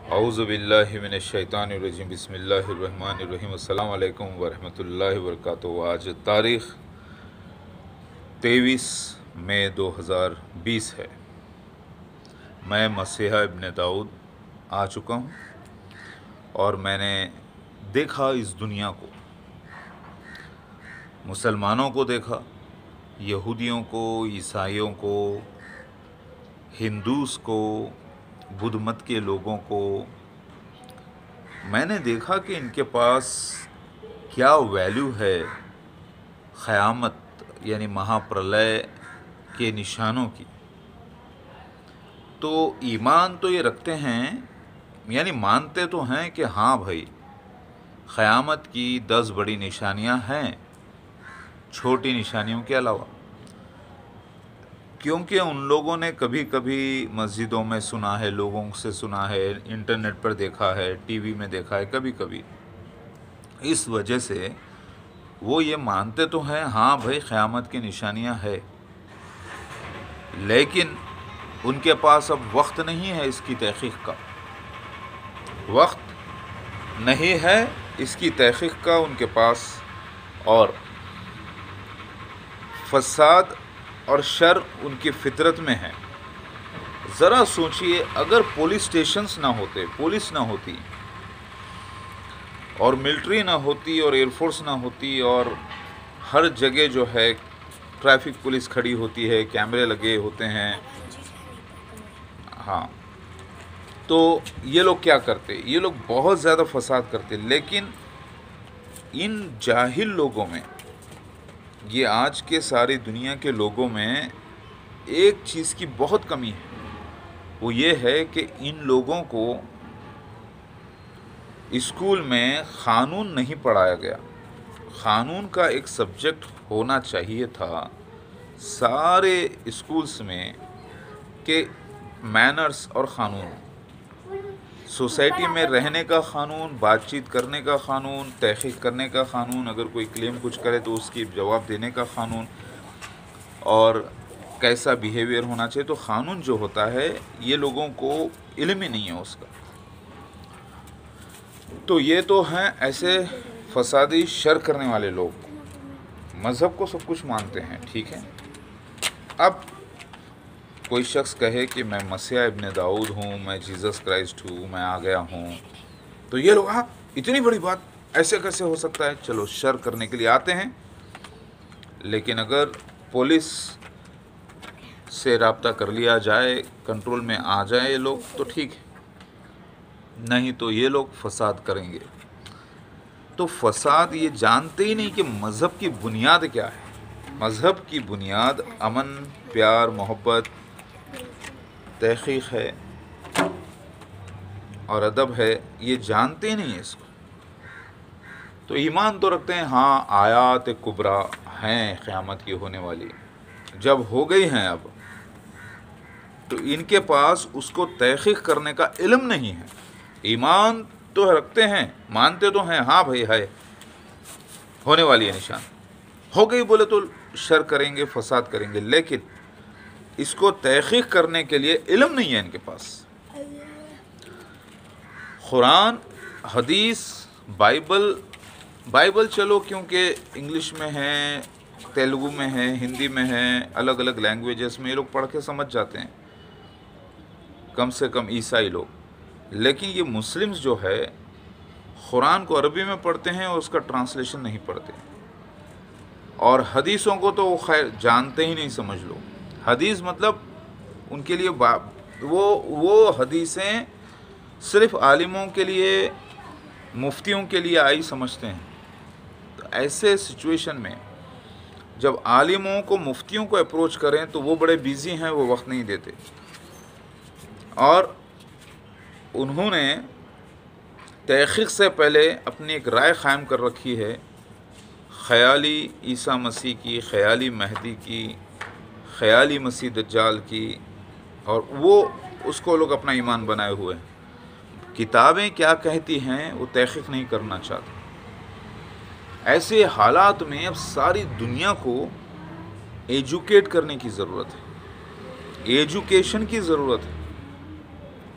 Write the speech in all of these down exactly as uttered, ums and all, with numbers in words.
اعوذ باللہ من الشیطان الرجیم بسم اللہ الرحمن الرحیم السلام علیکم ورحمۃ اللہ وبرکاتہ۔ آج تاریخ تیئیس مئی دو ہزار بیس ہے۔ میں مسیحا ابن داؤد آ چکا ہوں اور میں نے دیکھا اس دنیا کو، مسلمانوں کو دیکھا، یہودیوں کو، عیسائیوں کو، ہندوز کو، بدھ مت کے لوگوں کو۔ میں نے دیکھا کہ ان کے پاس کیا ویلیو ہے قیامت یعنی مہا پرلے کے نشانوں کی۔ تو ایمان تو یہ رکھتے ہیں، یعنی مانتے تو ہیں کہ ہاں بھائی قیامت کی دس بڑی نشانیاں ہیں چھوٹی نشانیوں کے علاوہ، کیونکہ ان لوگوں نے کبھی کبھی مسجدوں میں سنا ہے، لوگوں سے سنا ہے، انٹرنیٹ پر دیکھا ہے، ٹی وی میں دیکھا ہے کبھی کبھی، اس وجہ سے وہ یہ مانتے تو ہیں ہاں بھائی قیامت کی نشانیاں ہے، لیکن ان کے پاس اب وقت نہیں ہے اس کی تحقیق کا، وقت نہیں ہے اس کی تحقیق کا ان کے پاس، اور فساد اور شر ان کی فطرت میں ہے۔ ذرا سوچئے، اگر پولیس سٹیشنز نہ ہوتے، پولیس نہ ہوتی اور ملٹری نہ ہوتی اور ایئر فورس نہ ہوتی اور ہر جگہ جو ہے ٹریفک پولیس کھڑی ہوتی ہے، کیمرے لگے ہوتے ہیں، ہاں تو یہ لوگ کیا کرتے؟ یہ لوگ بہت زیادہ فساد کرتے، لیکن ان جاہل لوگوں میں، یہ آج کے ساری دنیا کے لوگوں میں ایک چیز کی بہت کمی ہے، وہ یہ ہے کہ ان لوگوں کو اسکول میں قانون نہیں پڑھایا گیا۔ قانون کا ایک سبجیکٹ ہونا چاہیے تھا سارے اسکولز میں، کہ مینرز اور قانون، سوسائٹی میں رہنے کا قانون، بات چیت کرنے کا قانون، تحقیق کرنے کا قانون، اگر کوئی کلیم کچھ کرے تو اس کی جواب دینے کا قانون، اور کیسا بیہیویئر ہونا چاہیے۔ تو قانون جو ہوتا ہے یہ لوگوں کو علم ہی نہیں ہے اس کا۔ تو یہ تو ہیں ایسے فسادی شر کرنے والے لوگ، مذہب کو سب کچھ مانتے ہیں، ٹھیک ہے۔ اب کوئی شخص کہے کہ میں مسیح ابن داؤد ہوں، میں جیزس کرائسٹ ہوں، میں آ گیا ہوں، تو یہ لوگ ہاں اتنی بڑی بات ایسے کیسے ہو سکتا ہے؟ چلو شر کرنے کے لیے آتے ہیں، لیکن اگر پولیس سے رابطہ کر لیا جائے، کنٹرول میں آ جائے یہ لوگ تو ٹھیک ہے، نہیں تو یہ لوگ فساد کریں گے۔ تو فساد یہ جانتے ہی نہیں کہ مذہب کی بنیاد کیا ہے۔ مذہب کی بنیاد امن، پیار، محبت، تحقیق ہے اور ادب ہے، یہ جانتے ہی نہیں ہیں اس کو۔ تو ایمان تو رکھتے ہیں ہاں آیات کبریٰ ہیں قیامت کی ہونے والی، جب ہو گئی ہیں اب تو ان کے پاس اس کو تحقیق کرنے کا علم نہیں ہے۔ ایمان تو رکھتے ہیں، مانتے تو ہیں ہاں بھائی ہے ہونے والی ہے نشان، ہو گئی بولے تو شر کریں گے، فساد کریں گے، لیکن اس کو تحقیق کرنے کے لیے علم نہیں ہے ان کے پاس۔ قرآن، حدیث، بائبل بائبل چلو کیونکہ انگلش میں ہے، تیلگو میں ہے، ہندی میں ہے، الگ الگ لینگویجز میں یہ لوگ پڑھ کے سمجھ جاتے ہیں، کم سے کم عیسائی لوگ، لیکن یہ مسلمز جو ہے قرآن کو عربی میں پڑھتے ہیں اور اس کا ٹرانسلیشن نہیں پڑھتے، اور حدیثوں کو تو وہ خیر جانتے ہی نہیں، سمجھ لو۔ حدیث مطلب ان کے لیے وہ وہ حدیثیں صرف عالموں کے لیے، مفتیوں کے لیے آئی سمجھتے ہیں۔ تو ایسے سچویشن میں جب عالموں کو، مفتیوں کو اپروچ کریں تو وہ بڑے بیزی ہیں، وہ وقت نہیں دیتے، اور انہوں نے تحقیق سے پہلے اپنی ایک رائے قائم کر رکھی ہے، خیالی عیسیٰ مسیح کی، خیالی مہدی کی، خیالی مسیح دجال کی، اور وہ اس کو لوگ اپنا ایمان بنائے ہوئے ہیں۔ کتابیں کیا کہتی ہیں وہ تحقیق نہیں کرنا چاہتے۔ ایسے حالات میں اب ساری دنیا کو ایجوکیٹ کرنے کی ضرورت ہے، ایجوکیشن کی ضرورت ہے۔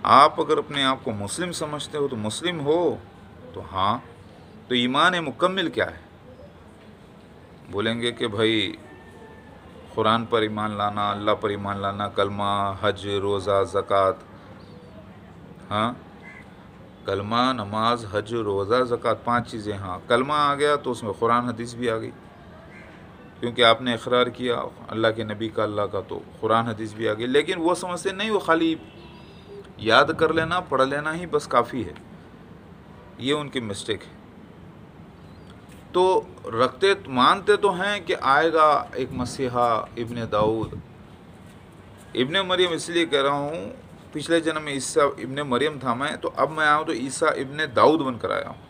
आप अगर अपने आप को मुस्लिम समझते हो तो मुस्लिम हो तो हाँ, तो ईमान मुकम्मिल क्या है? बोलेंगे कि भाई कुरान पर ईमान लाना, अल्लाह पर ईमान लाना, कलमा, हज, रोज़ा, ज़कात। हाँ, कलमा, नमाज, हज, रोज़ा, ज़कात, पांच चीज़ें। हाँ, कलमा आ गया तो उसमें कुरान हदीस भी आ गई, क्योंकि आपने इकरार किया अल्लाह के नबी का, अल्लाह का, तो कुरान हदीस भी आ गई। लेकिन वो समझते नहीं वो खाली याद कर लेना, पढ़ लेना ही बस काफ़ी है। ये उनकी मिस्टेक है। तो रखते मानते तो हैं कि आएगा एक मसीहा इब्ने दाऊद, इब्ने मरियम, इसलिए कह रहा हूँ पिछले जन्म में ईसा इब्ने मरियम था मैं, तो अब मैं आऊँ तो ईसा इब्ने दाऊद बनकर आया हूँ,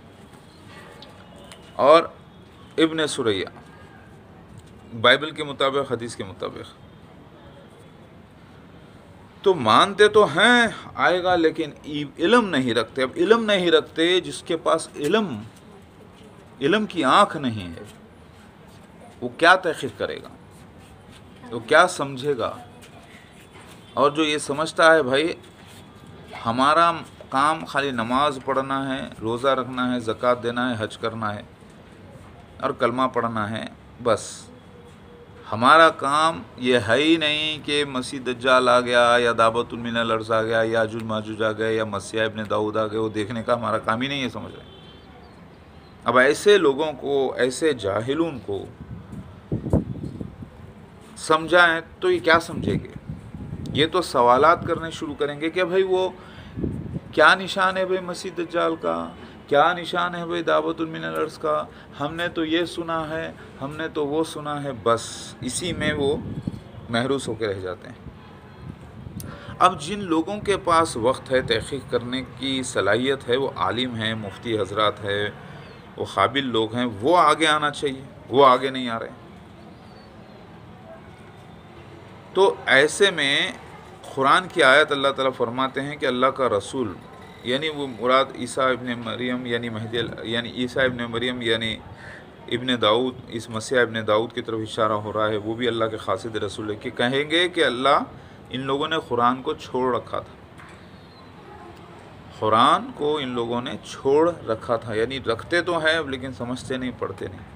और इब्ने सुरैया, बाइबल के मुताबिक, हदीस के मुताबिक। तो मानते तो हैं आएगा, लेकिन इल्म नहीं रखते। अब इल्म नहीं रखते, जिसके पास इल्म इल्म की आँख नहीं है वो क्या तहक़ीक़ करेगा, वो क्या समझेगा? और जो ये समझता है भाई हमारा काम खाली नमाज पढ़ना है, रोज़ा रखना है, ज़कात देना है, हज करना है और कलमा पढ़ना है, बस हमारा काम ये है ही नहीं कि मसीह दज्जाल आ गया या दावतुल मिनल अर्ज़ आ गया, याजूज माजूज आ गए, या मसीह इब्ने दाऊद आ गए, वो देखने का हमारा काम ही नहीं है, समझ रहे। अब ऐसे लोगों को, ऐसे जाहिलून को समझाएं तो ये क्या समझेंगे? ये तो सवालात करने शुरू करेंगे कि भाई वो क्या निशान है भाई मसीह दज्जाल का, क्या निशान है भाई दावतुल मिनल अर्ज़ का, हमने तो ये सुना है, हमने तो वो सुना है, बस इसी में वो महरूस होकर रह जाते हैं। अब जिन लोगों के पास वक्त है, तहक़ीक़ करने की सलाहियत है, वो आलिम हैं, मुफ्ती हजरात है, वो काबिल लोग हैं, वो आगे आना चाहिए, वो आगे नहीं आ रहे। तो ऐसे में कुरान की आयत अल्लाह ताला फरमाते हैं कि अल्लाह का रसूल, यानी वो मुराद ईसा इब्ने मरियम यानी महदी, यानी ईसा इब्ने मरियम यानी इब्ने दाऊद, इस मसीह इब्ने दाऊद की तरफ इशारा हो रहा है, वो भी अल्लाह के खासिद रसूल है, कि कहेंगे कि अल्लाह, इन लोगों ने कुरान को छोड़ रखा था, कुरान को इन लोगों ने छोड़ रखा था, यानी रखते तो हैं लेकिन समझते नहीं, पढ़ते नहीं।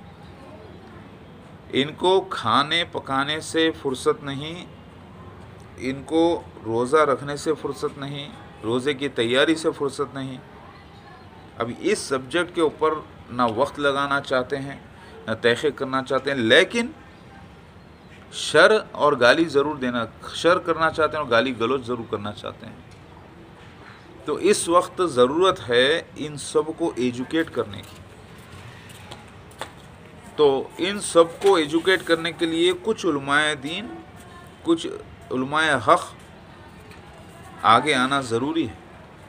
इनको खाने पकाने से फुर्सत नहीं, इनको रोज़ा रखने से फुर्सत नहीं, रोज़े की तैयारी से फुर्सत नहीं। अब इस सब्जेक्ट के ऊपर ना वक्त लगाना चाहते हैं, ना तहक़ीक़ करना चाहते हैं, लेकिन शर और गाली ज़रूर देना, शर करना चाहते हैं और गाली गलौज ज़रूर करना चाहते हैं। तो इस वक्त ज़रूरत है इन सब को एजुकेट करने की। तो इन सब को एजुकेट करने के लिए कुछ उलमाए दीन, कुछ उलमाए हक़ आगे आना ज़रूरी है,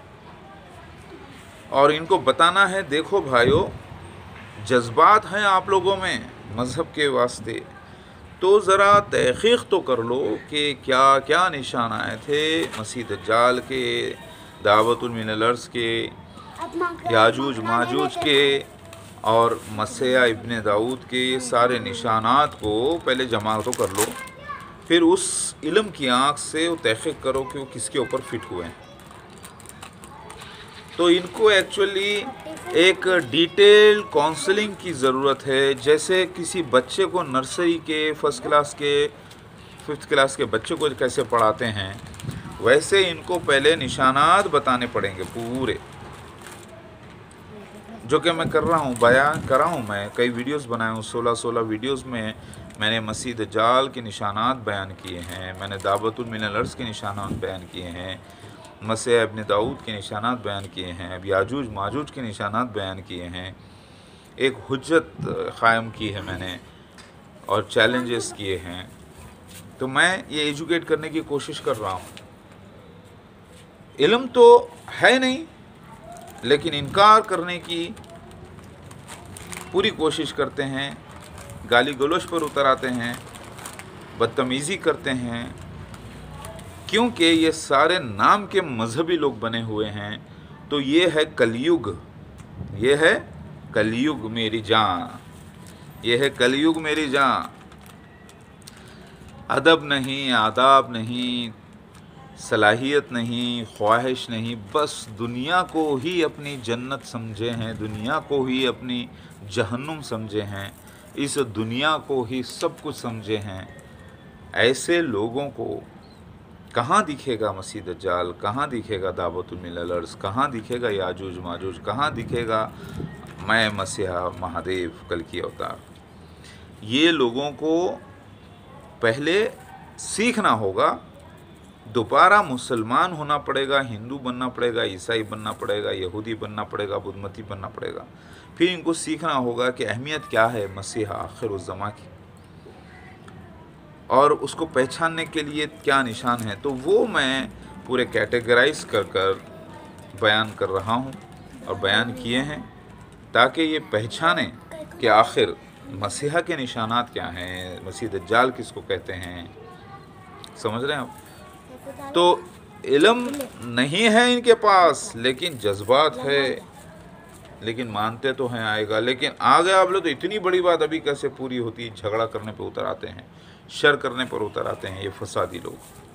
और इनको बताना है, देखो भाइयों, जज्बात हैं आप लोगों में मज़हब के वास्ते, तो ज़रा तहक़ीक़ तो कर लो कि क्या क्या निशान आए थे मसीह दज्जाल के, दावतुल मिनल अर्ज़ के, याजूज माजूज के और मसीह इब्ने दाऊद के, सारे निशानात को पहले जमा तो कर लो, फिर उस इल्म की आँख से वो तहक़ीक़ करो कि वो किसके ऊपर फिट हुए हैं। तो इनको एक्चुअली एक डिटेल काउंसलिंग की ज़रूरत है। जैसे किसी बच्चे को नर्सरी के फर्स्ट क्लास के फिफ्थ क्लास के बच्चे को कैसे पढ़ाते हैं, वैसे इनको पहले निशानात बताने पड़ेंगे पूरे, जो कि मैं कर रहा हूँ, बयान कर रहा हूँ। मैं कई वीडियोस बनाए हूँ, सोलह सोलह वीडियोस में मैंने मसीह दज्जाल के निशानात बयान किए हैं, मैंने दावतुल मिनल अर्ज़ के निशानात बयान किए हैं, मसीह इब्ने दाऊद के निशानात बयान किए हैं, अब याजूज माजूज के निशानात बयान किए हैं, एक हुज्जत क़ायम की है मैंने, और चैलेंजेस किए हैं। तो मैं ये एजुकेट करने की कोशिश कर रहा हूँ। इल्म तो है नहीं, लेकिन इनकार करने की पूरी कोशिश करते हैं, गाली गलौज पर उतर आते हैं, बदतमीज़ी करते हैं, क्योंकि ये सारे नाम के मजहबी लोग बने हुए हैं। तो ये है कलयुग, ये है कलयुग मेरी जान, ये है कलयुग मेरी जान। अदब नहीं, आदाब नहीं, صلاحیت نہیں، خواہش نہیں، بس دنیا کو ہی اپنی جنت سمجھے ہیں، دنیا کو ہی اپنی جہنم سمجھے ہیں، اس دنیا کو ہی سب کچھ سمجھے ہیں، ایسے لوگوں کو کہاں دکھے گا مسیح دجال، کہاں دکھے گا دعوت المللرز، کہاں دکھے گا یاجوج ماجوج، کہاں دکھے گا میں مسیحا مہادیو کل کی اوتار؟ یہ لوگوں کو پہلے سیکھنا ہوگا، دوبارہ مسلمان ہونا پڑے گا، ہندو بننا پڑے گا، عیسائی بننا پڑے گا، یہودی بننا پڑے گا، بدھ متی بننا پڑے گا، پھر ان کو سیکھنا ہوگا کہ اہمیت کیا ہے مسیح آخر الزماں کی، اور اس کو پہچاننے کے لیے کیا نشان ہے۔ تو وہ میں پورے کیٹیگرائز کر کر بیان کر رہا ہوں اور بیان کیے ہیں، تاکہ یہ پہچانیں کہ آخر مسیحا کے نشانات کیا ہیں، مسیح دجال کس کو کہتے ہیں، سمجھ رہے ہیں آپ؟ تو علم نہیں ہے ان کے پاس، لیکن جذبات ہے، لیکن مانتے تو ہیں آئے گا، لیکن آگے آپ لوگ تو اتنی بڑی بات ابھی کیسے پوری ہوتی، جھگڑا کرنے پہ اتر آتے ہیں، شر کرنے پر اتر آتے ہیں یہ فسادی لوگ۔